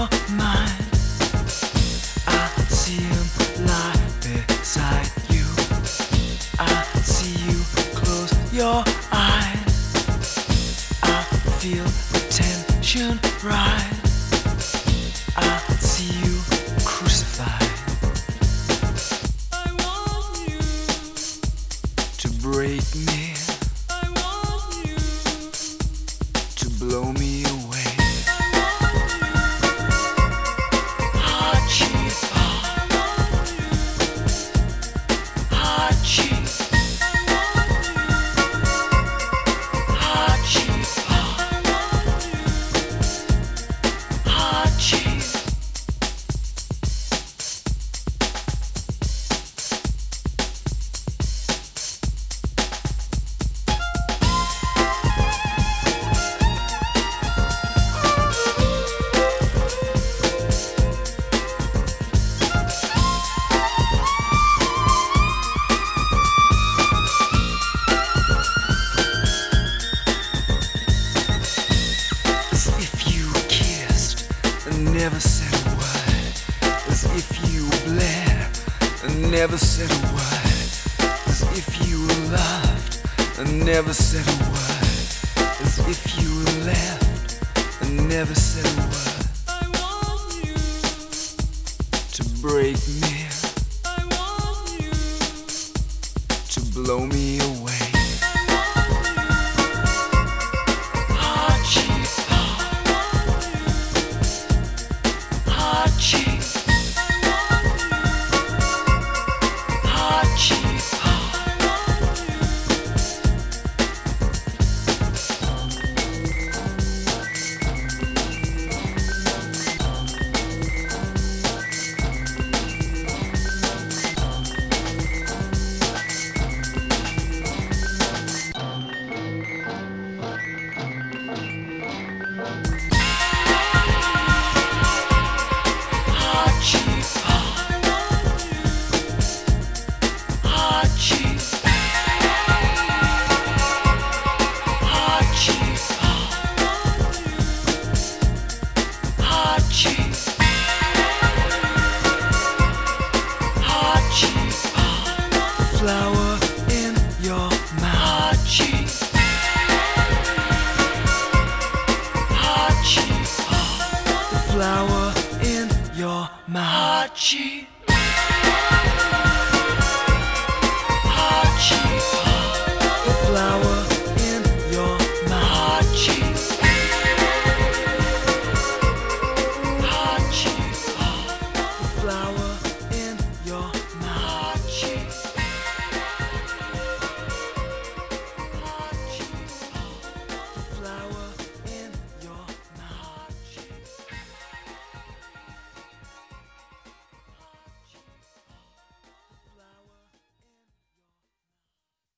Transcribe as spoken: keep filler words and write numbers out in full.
your mind. I see him lie beside you. I see you close your eyes. I feel the tension rise. I see you crucified. I want you to break me. I want you to blow me away. Heartcheat Pop. Heartcheat. Heartcheat Pop. Heartcheat. As if you kissed and never said a word. As if you bled and never said a word. As if you loved and never said a word. As if you left and never said a word. I want you to break me. I want you to blow me away. Heartcheat Pop. Heartcheat. Heartcheat Pop. Heartcheat Pop. Heartcheat. Heartcheat Pop. Heartcheat. Heartcheat Pop. The flower in your mouth. Heartcheat. Heartcheat Pop. The flower in your mouth. Heartcheat. Heartcheat Pop. The flower in your mouth. Heartcheat.